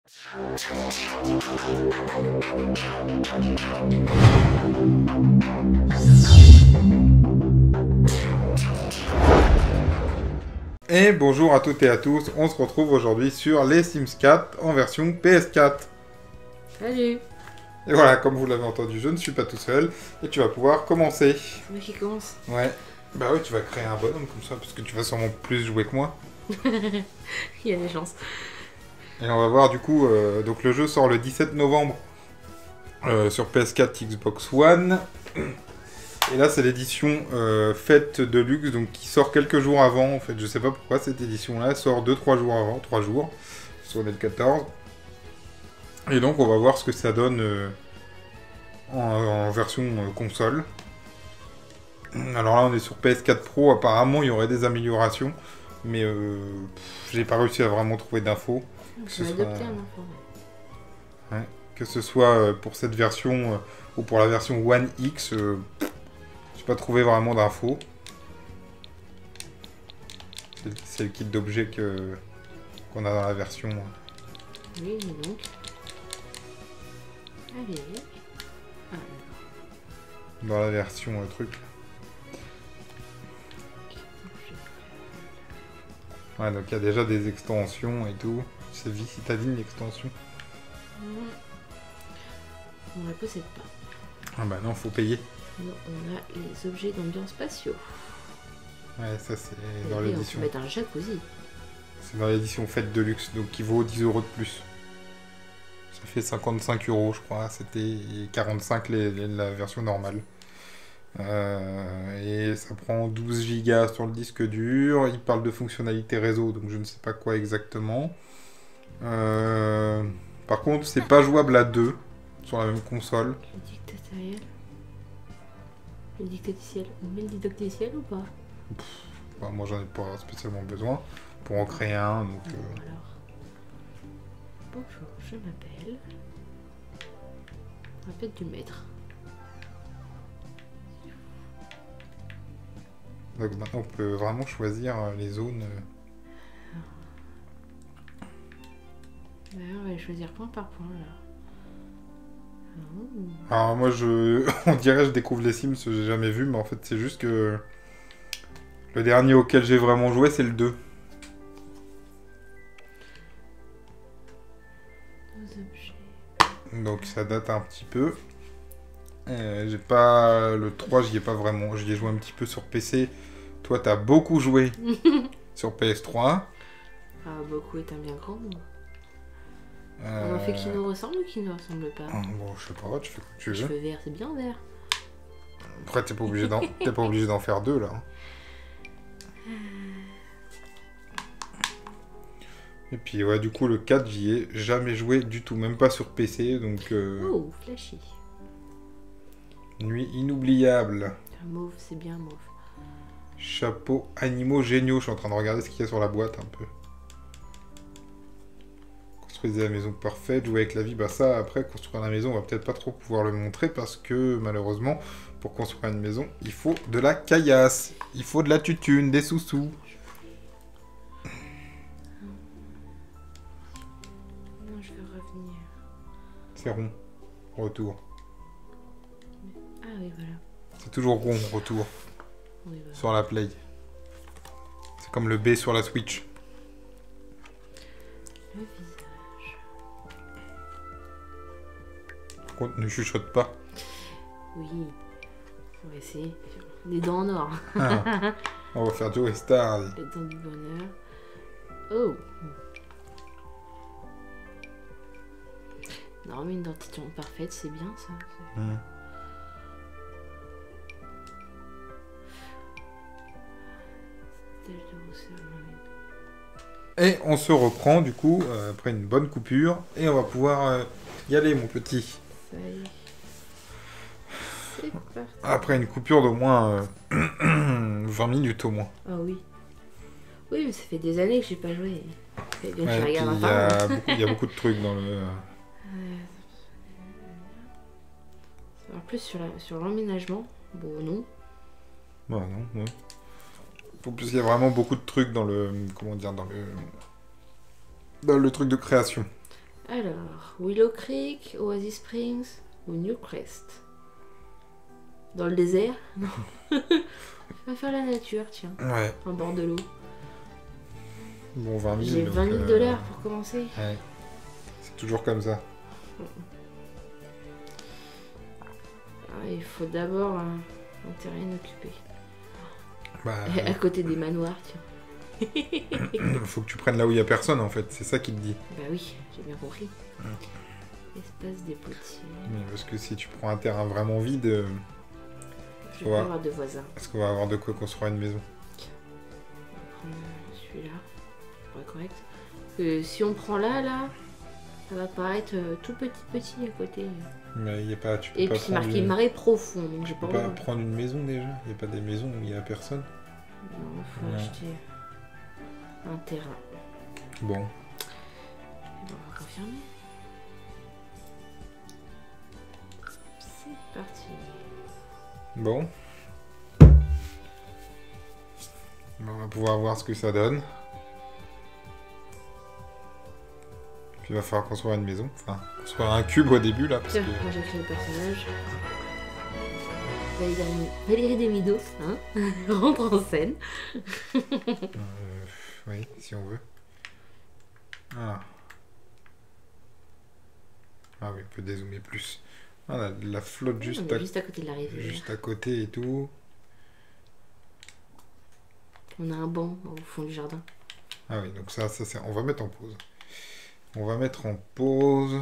Et bonjour à toutes et à tous, on se retrouve aujourd'hui sur les Sims 4 en version PS4. Salut. Et voilà, comme vous l'avez entendu, je ne suis pas tout seul et tu vas pouvoir commencer. C'est moi qui commence. Ouais. Bah oui, tu vas créer un bonhomme comme ça parce que tu vas sûrement plus jouer que moi. Il y a des chances. Et on va voir du coup, donc le jeu sort le 17 novembre sur PS4, Xbox One. Et là c'est l'édition Fête de Luxe, donc qui sort quelques jours avant. En fait, je sais pas pourquoi cette édition là sort 2-3 jours avant, 3 jours, soit on est le 14. Et donc on va voir ce que ça donne en version console. Alors là on est sur PS4 Pro, apparemment il y aurait des améliorations, mais j'ai pas réussi à vraiment trouver d'infos. Que ce soit pour cette version ou pour la version One X, j'ai pas trouvé vraiment d'infos. C'est le kit d'objets qu'on a dans la version. Oui, donc. Allez. Ah, dans la version truc. Ouais, donc il y a déjà des extensions et tout. C'est vie citadine l'extension. On la possède pas. Ah bah non, faut payer. Nous, on a les objets d'ambiance spatiaux. Ouais, ça c'est dans l'édition. On va mettre un jacuzzi. C'est dans l'édition Fête de Luxe, donc qui vaut 10 € de plus. Ça fait 55 €, je crois. C'était 45 la version normale. Et ça prend 12 Go sur le disque dur. Il parle de fonctionnalité réseau, donc je ne sais pas quoi exactement. Par contre, c'est pas jouable à deux sur la même console. Le dictatorial. Le dictaticiel. On met le didacticiel ou pas? Bah, moi, j'en ai pas spécialement besoin pour en créer un. Donc, alors. Bonjour, je m'appelle. On va peut-être du mettre. Donc maintenant, on peut vraiment choisir les zones. Ouais, on va les choisir point par point là. Alors moi, on dirait que je découvre les Sims, j'ai jamais vu, mais en fait, c'est juste que le dernier auquel j'ai vraiment joué, c'est le 2. Donc ça date un petit peu. J'ai pas le 3, j'y ai pas vraiment. J'y ai joué un petit peu sur PC. Toi, t'as beaucoup joué sur PS3. Ah, beaucoup est un bien grand mot. On a fait qui nous ressemble ou qui nous ressemble pas? Bon, je sais pas, tu fais comme tu veux. Cheveux verts, c'est bien vert. Après, t'es pas obligé d'en faire deux là. Et puis ouais, du coup le 4, j'y ai jamais joué du tout, même pas sur PC, donc... Oh, flashy. Nuit inoubliable. Mauve, c'est bien mauve. Chapeau, animaux géniaux, je suis en train de regarder ce qu'il y a sur la boîte un peu. Construisez la maison parfaite, jouer avec la vie, bah ça après, construire la maison, on va peut-être pas trop pouvoir le montrer parce que malheureusement, pour construire une maison, il faut de la caillasse, il faut de la tutune, des sous-sous. C'est rond. Retour. Ah oui, voilà. C'est toujours rond, retour. Oui, voilà. Sur la Play. C'est comme le B sur la Switch. Le visage. Par contre, ne chuchote pas. Oui. On va essayer. Des dents en or. Ah, on va faire Joe Star. Les dents du bonheur. Oh. Non, mais une dentition parfaite, c'est bien ça. Et on se reprend du coup après une bonne coupure et on va pouvoir y aller mon petit. Ça y est. C'est parti. Après une coupure d'au moins 20 minutes au moins. Ah oui. Oui, mais ça fait des années que j'ai pas joué. Ouais, il y a beaucoup de trucs dans le... En plus sur l'emménagement, bon non. Bah non, ouais. En plus, il y a vraiment beaucoup de trucs dans le... Comment dire, dans le truc de création. Alors, Willow Creek, Oasis Springs ou Newcrest. Dans le désert? Non. On va faire la nature, tiens. Ouais. En bord de l'eau. Bon, 20 000. J'ai 20 000 $ pour commencer. Ouais. C'est toujours comme ça. Ah, il faut d'abord un terrain occupé. Bah, À côté des manoirs, tiens. faut que tu prennes là où il y a personne en fait, c'est ça qu'il te dit. Bah oui, j'ai bien compris. Espace des potiers. Mais parce que si tu prends un terrain vraiment vide, Je vais pas avoir de voisins. est-ce qu'on va avoir de quoi construire une maison? On va prendre celui-là. Ça pourrait correct. Si on prend là, ça va paraître tout petit à côté. Mais il y a pas, tu peux Et pas puis prendre marqué marée profonde, donc j'ai tu pas peux pas envie. prendre une maison déjà. Il y a pas des maisons où il y a personne. Non, faut Non. acheter un terrain. Bon, Et bon, on va confirmer. C'est parti. bon. On va pouvoir voir ce que ça donne. Puis il va falloir construire une maison, enfin construire un cube au début là parce Tiens, que moi j'ai créé le personnage. Valérie Demidos, hein, rentre en scène. oui, si on veut. Ah. Ah oui, on peut dézoomer plus. Ah, la flotte juste, On est juste à côté de la rivière. juste à côté et tout. On a un banc au fond du jardin. Ah oui, donc ça c'est... On va mettre en pause. On va mettre en pause.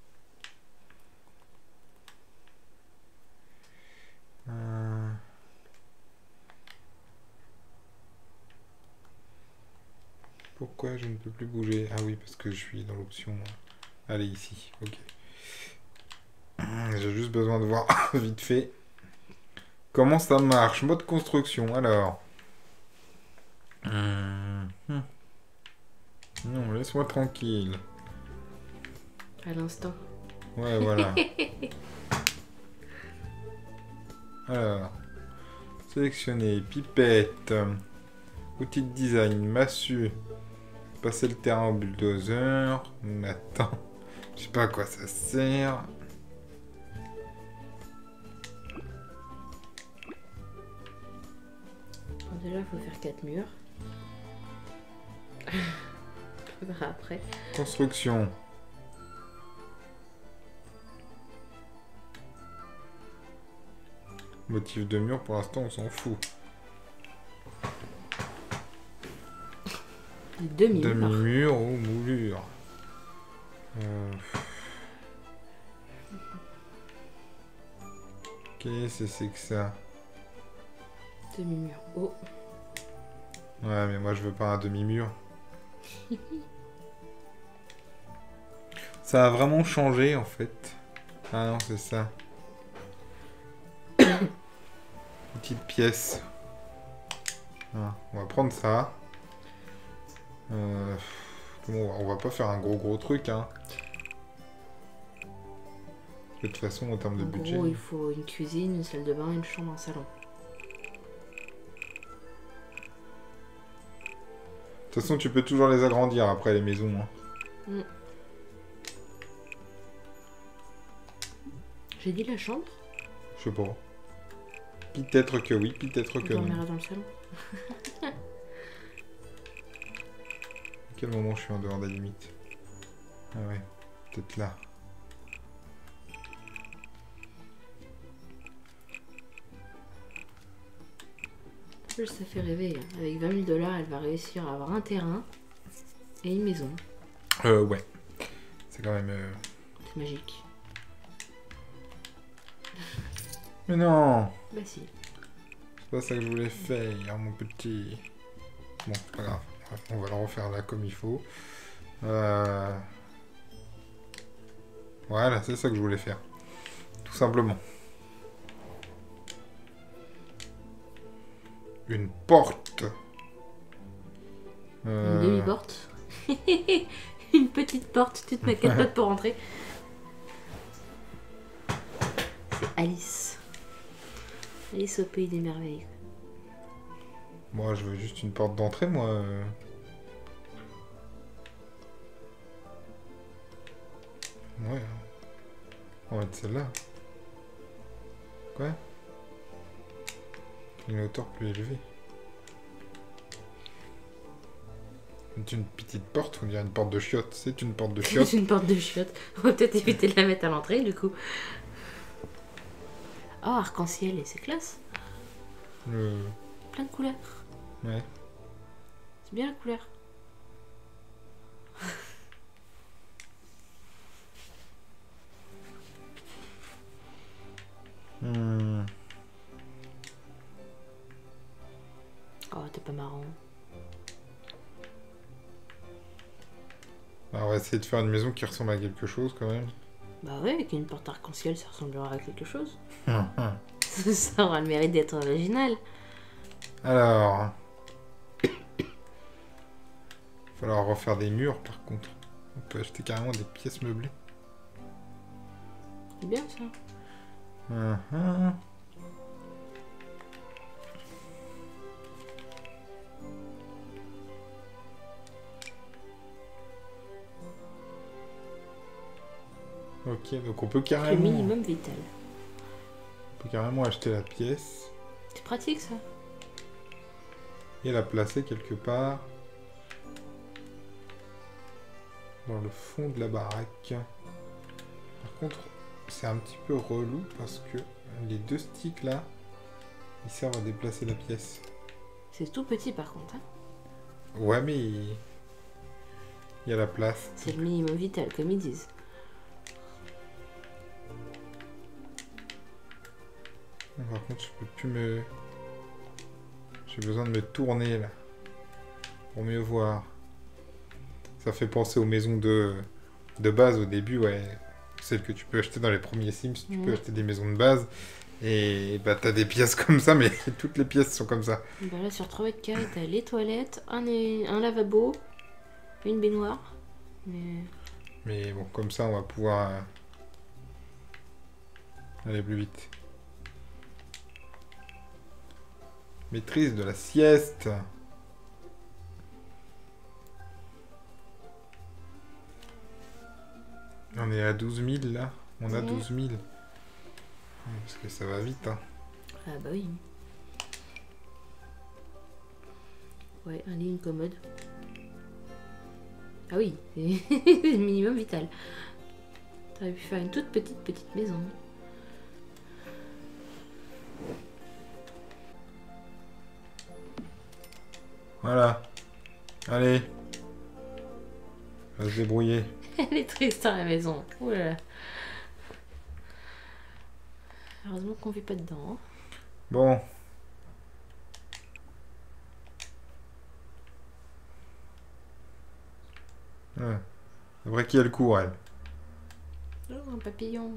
Pourquoi je ne peux plus bouger? Ah oui, parce que je suis dans l'option... Allez, ici, ok. J'ai juste besoin de voir vite fait comment ça marche. Mode construction, alors. Non, laisse-moi tranquille. À l'instant. Ouais, voilà. Alors, sélectionner, pipette, outil de design, massue, passer le terrain au bulldozer. Mais attends, je sais pas à quoi ça sert. Bon, déjà, il faut faire 4 murs. On verra après. Construction. Motif de mur, pour l'instant, on s'en fout. Demi-mur. Demi-mur ou moulure. Qu'est-ce que c'est que ça? Demi-mur. Oh. Ouais, mais moi, je veux pas un demi-mur. Ça a vraiment changé, en fait. Ah non, c'est ça. Petite pièce. Ah, on va prendre ça. On va pas faire un gros truc, hein. De toute façon, en termes de En budget... gros, il faut une cuisine, une salle de bain, une chambre, un salon. De toute façon, tu peux toujours les agrandir après, les maisons. Hein. Mm. J'ai dit la chambre? Je sais pas. Peut-être que oui, peut-être que On non. dormira dans le salon. À quel moment je suis en dehors des limites? Ah ouais, peut-être là. Ça fait rêver. Hein. Avec 20 000 $, elle va réussir à avoir un terrain et une maison. Ouais. C'est quand même... C'est magique. Mais non! Bah si. C'est pas ça que je voulais faire, mon petit... Bon, c'est pas grave. On va le refaire là comme il faut. Voilà, c'est ça que je voulais faire. Tout simplement. Une porte. Une demi-porte. Une petite porte, tu te mets 4 pattes pour rentrer. C'est Alice. Alice au pays des merveilles. Moi, je veux juste une porte d'entrée, moi. Ouais. On va mettre celle-là. Quoi? Une hauteur plus élevée. C'est une petite porte, on dirait une porte de chiottes. C'est une porte de chiottes. C'est une porte de chiottes. On va peut-être éviter de la mettre à l'entrée du coup. Oh, arc-en-ciel, et c'est classe. Plein de couleurs. Ouais. C'est bien la couleur. Oh, t'es pas marrant. Alors, on va essayer de faire une maison qui ressemble à quelque chose quand même. Bah ouais, avec une porte arc-en-ciel, ça ressemblera à quelque chose. Ça aura le mérite d'être original. Alors... Il va falloir refaire des murs par contre. On peut acheter carrément des pièces meublées. C'est bien ça. Ok, donc on peut Le carrément... minimum vital. On peut carrément acheter la pièce C'est pratique ça. et la placer quelque part dans le fond de la baraque. Par contre, c'est un petit peu relou parce que les deux sticks là, ils servent à déplacer la pièce. C'est tout petit par contre. Hein. Ouais, mais il y a la place. C'est le minimum vital, comme ils disent. Par contre, je peux plus me... J'ai besoin de me tourner là pour mieux voir. Ça fait penser aux maisons de base au début, ouais. Celles que tu peux acheter dans les premiers Sims, tu peux acheter des maisons de base. Et bah t'as des pièces comme ça, mais toutes les pièces sont comme ça. Bah là sur 3 mètres carrés, t'as les toilettes, un lavabo, une baignoire. Mais bon, comme ça on va pouvoir aller plus vite. Maîtrise de la sieste. On est à 12 000 là. On a 12 000. Parce que ça va vite, hein. Ah bah oui. Ouais, un lit, une commode. Ah oui, c'est le minimum vital. T'aurais pu faire une toute petite maison. Voilà. Allez. On va se débrouiller. Elle est triste dans la maison. Ouh là là. Heureusement qu'on vit pas dedans. Hein. Bon. Ouais. Après qui a le cours, elle? Oh, un papillon.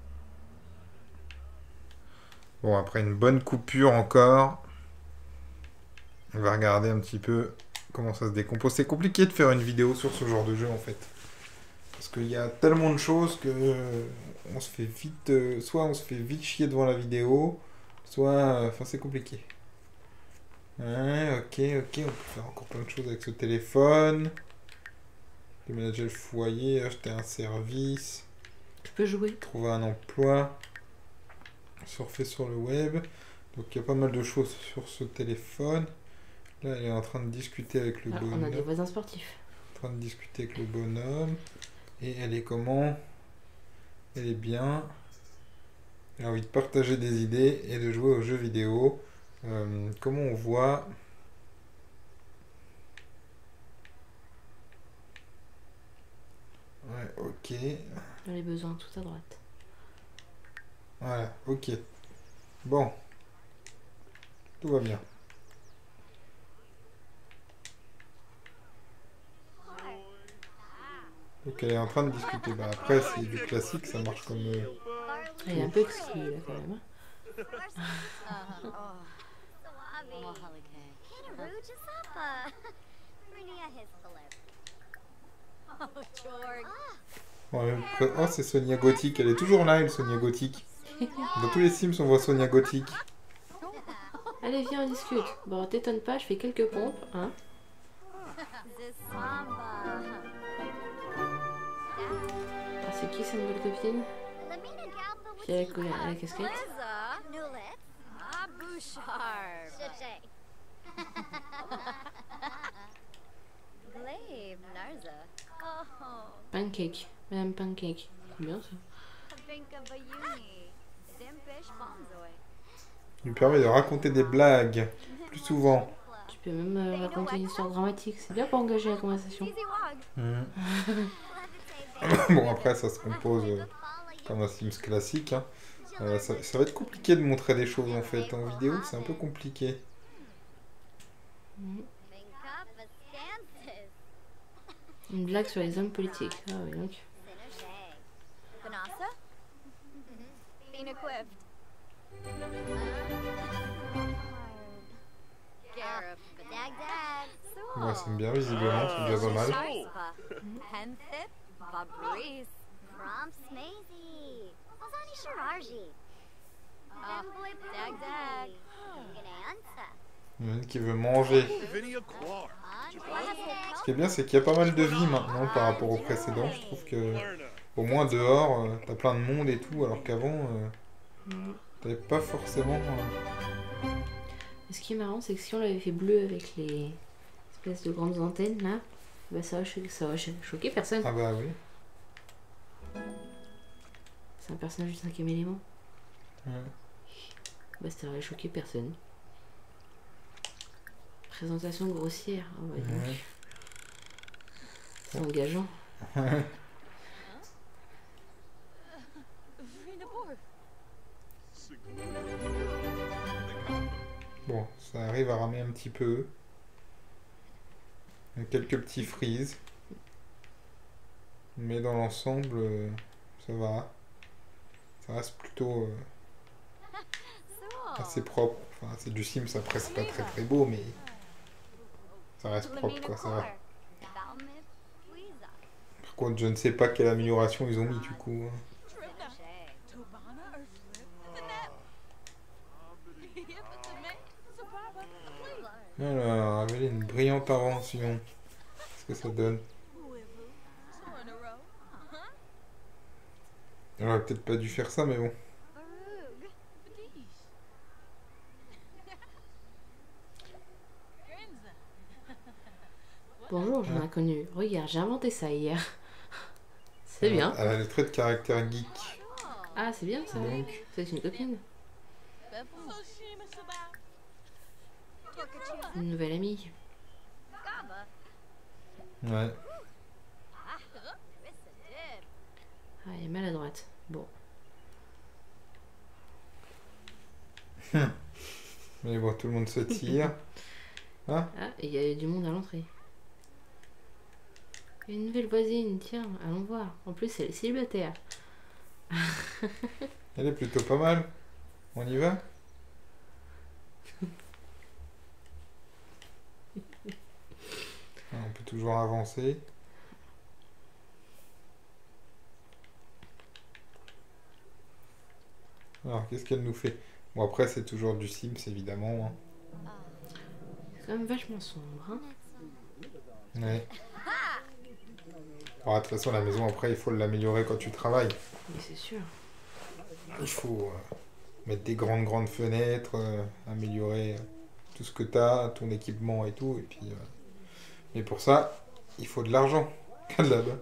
Bon, après une bonne coupure encore, on va regarder un petit peu comment ça se décompose. C'est compliqué de faire une vidéo sur ce genre de jeu en fait. Parce qu'il y a tellement de choses que on se fait vite, soit on se fait vite chier devant la vidéo, soit, enfin c'est compliqué. Ouais, ok, on peut faire encore plein de choses avec ce téléphone. Déménager le foyer, acheter un service. Tu peux jouer. Trouver un emploi. Surfer sur le web. Donc il y a pas mal de choses sur ce téléphone. Là, elle est en train de discuter avec le bonhomme. On a des voisins sportifs. En train de discuter avec le bonhomme. Et elle est comment? Elle est bien. Elle a envie de partager des idées et de jouer aux jeux vidéo. Comment on voit? Ouais, ok. Les besoins tout à droite. Voilà, ok. Bon. Tout va bien. Donc elle est en train de discuter. Bah, après, c'est du classique, ça marche comme... Elle est un peu exclue là quand même. Oh, c'est Sonia Gothic. Elle est toujours là, elle, Sonia Gothic. Dans tous les Sims, on voit Sonia Gothic. Allez, viens, on discute. Bon, t'étonne pas, je fais quelques pompes, hein. C'est qui sa nouvelle copine? Qui a la casquette? Pancake. Madame Pancake. C'est bien ça. Il lui permet de raconter des blagues plus souvent. Tu peux même raconter une histoire dramatique. C'est bien pour engager la conversation. Bon, après, ça se compose comme un Sims classique. Hein. Ça va être compliqué de montrer des choses en fait. En vidéo, c'est un peu compliqué. Une blague sur les hommes politiques. Ah oui, donc. Ouais, c'est bien visiblement, c'est bien pas mal. Il y en a une qui veut manger. Ce qui est bien, c'est qu'il y a pas mal de vie maintenant par rapport au précédent. Je trouve que au moins dehors, t'as plein de monde et tout, alors qu'avant, t'avais pas forcément. Et ce qui est marrant, c'est que si on l'avait fait bleu avec les espèces de grandes antennes là, bah ça va choquer personne. Ah bah oui. C'est un personnage du 5e élément. Ouais. Bah ça aurait choqué personne. Présentation grossière. Oh, bah, donc. Ouais. C'est engageant. Bon, ça arrive à ramer un petit peu. Il y a quelques petits frises. Mais dans l'ensemble, ça va. Ça reste plutôt assez propre. Enfin, c'est du Sims, après c'est pas très très beau, mais ça reste propre quoi, ça va. Par contre, je ne sais pas quelle amélioration ils ont mis du coup. Alors, avait une brillante invention. Qu'est-ce que ça donne? On aurait peut-être pas dû faire ça, mais bon. Bonjour, jeune inconnu. Regarde, j'ai inventé ça hier. C'est bien. Elle a les traits de caractère geek. Ah, c'est bien ça. Donc. C'est une copine. Une nouvelle amie. Ouais. Ah, elle est maladroite. Bon. Mais bon, tout le monde se tire. Hein? Ah, et il y a du monde à l'entrée. Il y a une nouvelle voisine, tiens, allons voir. En plus, elle est célibataire. Elle est plutôt pas mal. On y va? On peut toujours avancer. Alors, qu'est-ce qu'elle nous fait? Bon, après, c'est toujours du Sims, évidemment. C'est quand même vachement sombre, hein. Ouais. Bon, de toute façon, la maison, après, il faut l'améliorer quand tu travailles. Mais c'est sûr. Il faut mettre des grandes fenêtres, améliorer tout ce que tu as, ton équipement et tout. Et puis, mais pour ça, il faut de l'argent. Là-bas.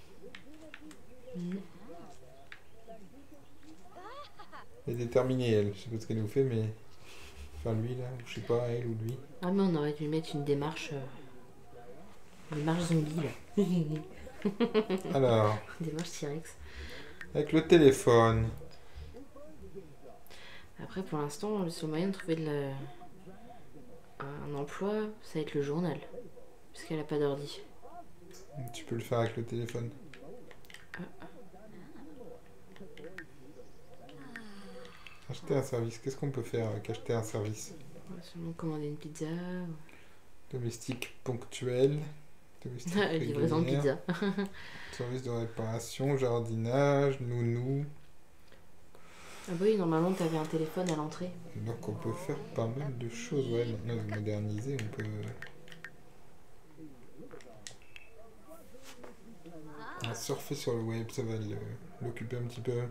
Elle est déterminée, elle. Je sais pas ce qu'elle nous fait, mais... Enfin, lui, là. Je sais pas, elle ou lui. Ah, mais on aurait dû mettre une démarche... démarche zombie, là. Alors... Démarche T-Rex. Avec le téléphone. Après, pour l'instant, le seul moyen de trouver un emploi, ça va être le journal. Puisqu'elle a pas d'ordi. Tu peux le faire avec le téléphone. Acheter un service. Qu'est-ce qu'on peut faire avec acheter un service? On va seulement commander une pizza. Domestique ponctuel. Domestique Livraison de régulière. pizza. Service de réparation, jardinage, nounou. Ah bah oui, normalement, t'avais un téléphone à l'entrée. Donc on peut faire pas mal de choses. Ouais, maintenant moderniser, on peut... Ah, surfer sur le web, ça va l'occuper un petit peu.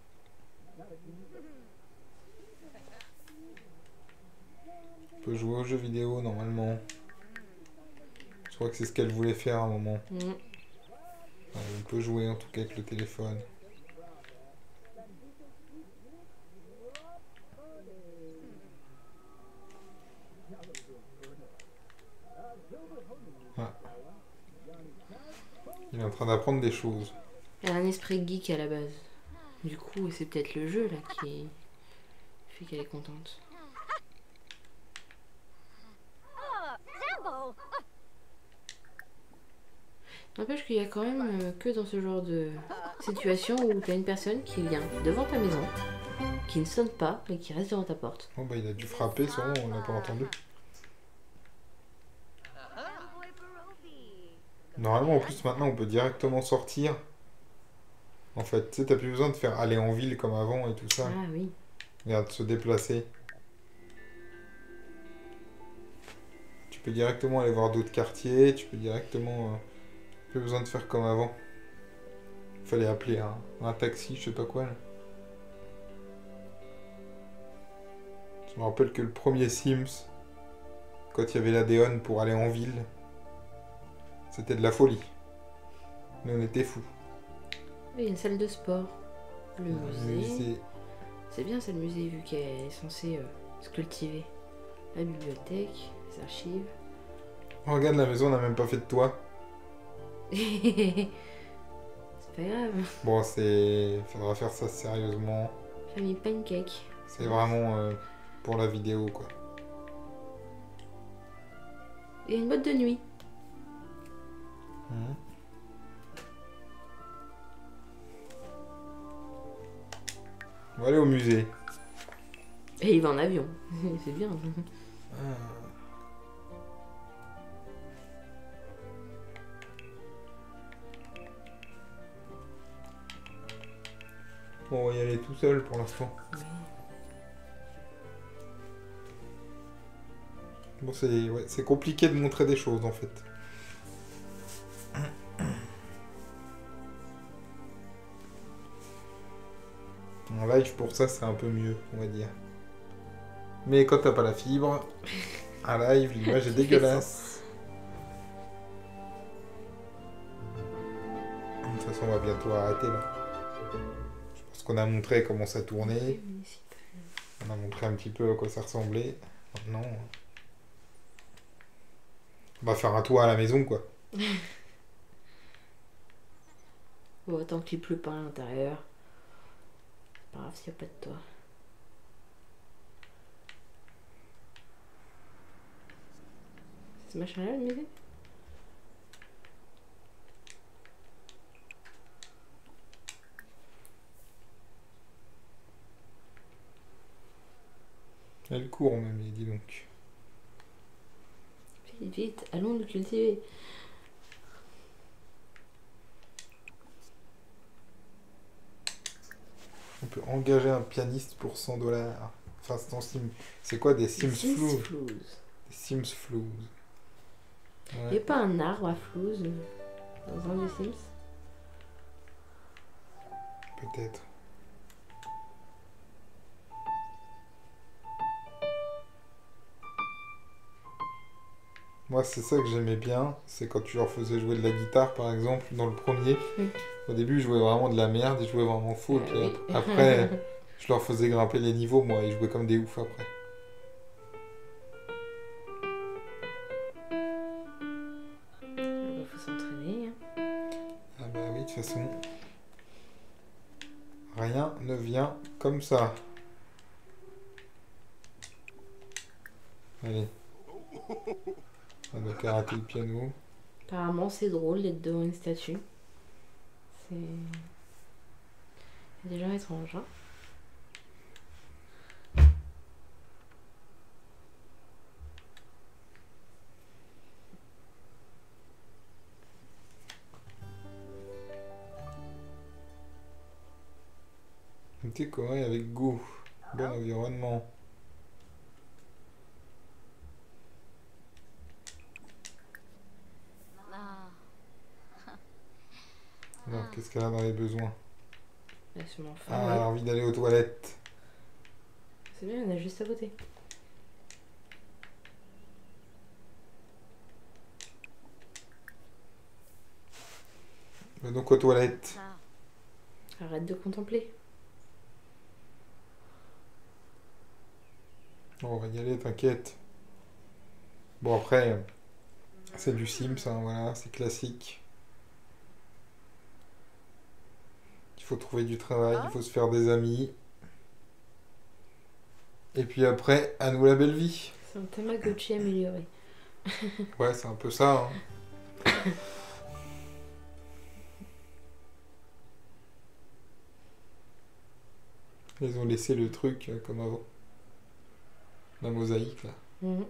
On peut jouer aux jeux vidéo normalement. Je crois que c'est ce qu'elle voulait faire à un moment. On peut jouer en tout cas avec le téléphone. Ah. Il est en train d'apprendre des choses. Elle a un esprit geek à la base. Du coup, c'est peut-être le jeu là qui fait qu'elle est contente. N'empêche qu'il y a quand même que dans ce genre de situation où tu as une personne qui vient devant ta maison, qui ne sonne pas et qui reste devant ta porte. Oh bah il a dû frapper, sûrement, on l'a pas entendu. Normalement, en plus, maintenant, on peut directement sortir. En fait, tu sais, t'as plus besoin de faire aller en ville comme avant et tout ça. Ah oui. Regarde, se déplacer. Tu peux directement aller voir d'autres quartiers, tu peux directement... plus besoin de faire comme avant. Il fallait appeler un taxi, je sais pas quoi. Là. Je me rappelle que le premier Sims, quand il y avait l'Adéon pour aller en ville, c'était de la folie. Nous, on était fous. Il y a une salle de sport. Le musée. musée. C'est bien ça le musée vu qu'elle est censée se cultiver. La bibliothèque, les archives. Oh, regarde, la maison, on n'a même pas fait de toit. C'est pas grave. Bon, faudra faire ça sérieusement. Famille pancake. C'est vraiment pour la vidéo, quoi. Et une boîte de nuit. On va aller au musée. Et il va en avion. C'est bien. Bon, on va y aller tout seul pour l'instant. Oui. Bon, c'est compliqué de montrer des choses en fait. En live, pour ça, c'est un peu mieux, on va dire. Mais quand t'as pas la fibre, en live, l'image est dégueulasse. De toute façon, on va bientôt arrêter là. Je pense qu'on a montré comment ça tournait. On a montré un petit peu à quoi ça ressemblait. Maintenant, on va faire un toit à la maison, quoi. Bon, tant qu'il pleut pas à l'intérieur. C'est pas grave s'il n'y a pas de toit. C'est ce machin-là, le musée? Elle court même, dis donc. Vite, vite, allons le cultiver. On peut engager un pianiste pour 100$. Enfin, c'est ton Sim. C'est quoi des Sims Flouze? Des Sims Flouze. Il n'y a pas un arbre à flouze dans un des Sims? Peut-être. Moi, c'est ça que j'aimais bien, c'est quand tu leur faisais jouer de la guitare, par exemple, dans le premier. Au début, ils jouaient vraiment de la merde, ils jouaient vraiment faux. Et puis après, je leur faisais grimper les niveaux, moi, ils jouaient comme des oufs après. Il faut s'entraîner. Ah bah oui, de toute façon, rien ne vient comme ça. Allez. On a karaté le piano. Apparemment, c'est drôle d'être devant une statue. C'est des gens étranges. Hein. Décoré avec goût. Bon environnement. On qu'est-ce qu'elle a dans les besoins? Elle a sûrement faim. Ah, ouais. elle a envie d'aller aux toilettes. C'est bien, on est juste à côté. Va donc aux toilettes. Arrête de contempler. Bon, on va y aller, t'inquiète. Bon, après, c'est du Sims, hein, voilà, c'est classique. Il faut trouver du travail, il faut se faire des amis. Et puis après, à nous la belle vie. C'est un Tamagotchi amélioré. Ouais, c'est un peu ça. Hein. Ils ont laissé le truc comme avant. La mosaïque, là. Mhm.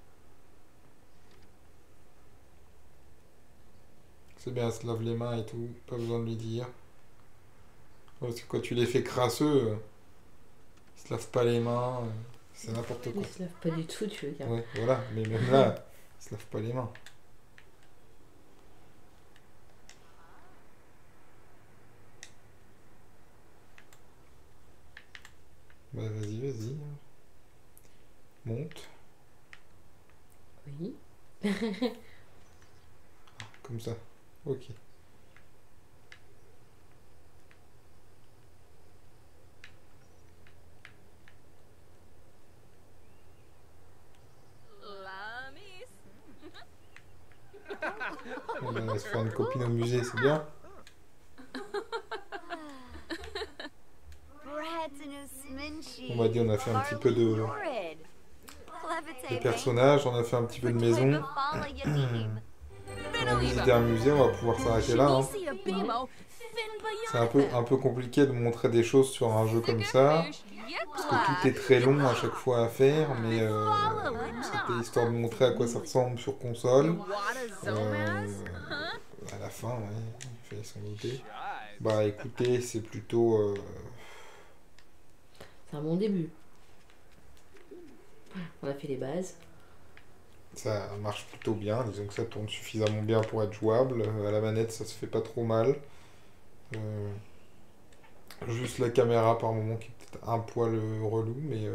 C'est bien, elle se lave les mains et tout, pas besoin de lui dire. Parce que quand tu les fais crasseux, ils se lavent pas les mains, c'est n'importe quoi. Il se lave pas du tout, tu veux dire. Ouais, voilà, mais même là, ils se lavent pas les mains. Bah vas-y, vas-y. Monte, Oui. comme ça. Ok. On va se faire une copine au musée, c'est bien. On va dire, on a fait un petit peu de personnages, on a fait un petit peu de maison. On a visité un musée, on va pouvoir s'arrêter là. Hein. C'est un peu compliqué de montrer des choses sur un jeu comme ça. Parce que tout est très long à chaque fois à faire, mais c'était histoire de montrer à quoi ça ressemble sur console. À la fin, ouais, il fallait s'en douter. Bah écoutez, c'est plutôt... C'est un bon début. On a fait les bases. Ça marche plutôt bien, disons que ça tourne suffisamment bien pour être jouable. À la manette, ça se fait pas trop mal. Juste la caméra par moment qui est peut-être un poil relou, mais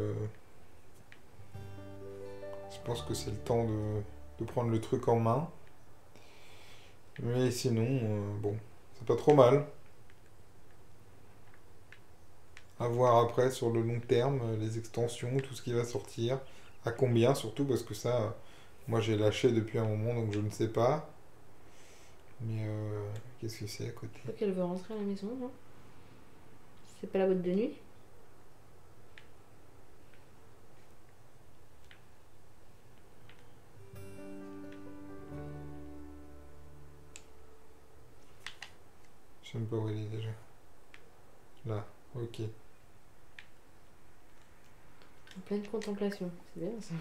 je pense que c'est le temps de prendre le truc en main. Mais sinon, bon, c'est pas trop mal. À voir après sur le long terme, les extensions, tout ce qui va sortir. À combien surtout, parce que ça, moi j'ai lâché depuis un moment, donc je ne sais pas. Mais qu'est-ce que c'est à côté? Je crois qu'elle veut rentrer à la maison, non? C'est pas la boîte de nuit? Je sais même pas où elle est déjà. Là, ok. En pleine contemplation, c'est bien ça.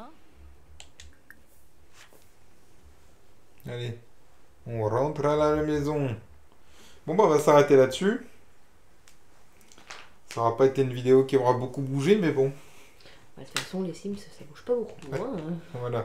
Allez, on rentre à la maison. Bon bah on va s'arrêter là-dessus. Ça aura pas été une vidéo qui aura beaucoup bougé, mais bon, Bah, de toute façon, les Sims, ça bouge pas beaucoup. Ouais. Hein. voilà.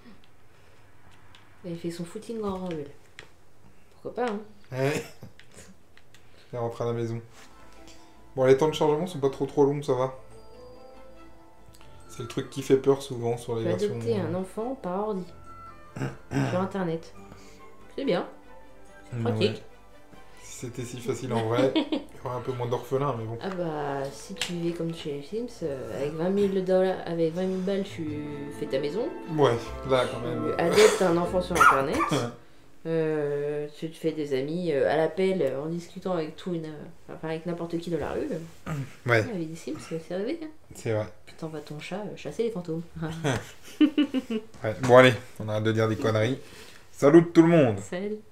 Elle fait son footing en règle. Pourquoi pas, hein? Ouais. Elle rentre à la maison. Bon, les temps de chargement sont pas trop longs, ça va. C'est le truc qui fait peur souvent sur les Tu peux versions... adopter un enfant par ordi. Sur internet. C'est bien. C'est pratique. Ouais. Si c'était si facile en vrai, il y aurait un peu moins d'orphelins, mais bon. Ah bah, si tu vivais comme chez les Sims, avec 20 000 dollars, avec 20 000 balles, tu fais ta maison. Ouais, là quand Tu même. adoptes un enfant sur internet. Tu te fais des amis à l'appel en discutant avec enfin, avec n'importe qui de la rue. Ouais, La vie des Sims, c'est rêvé. Hein. c'est vrai. Puis t'envoies ton chat chasser les fantômes. Ouais. Bon allez, on arrête de dire des conneries. Salut tout le monde! Salut.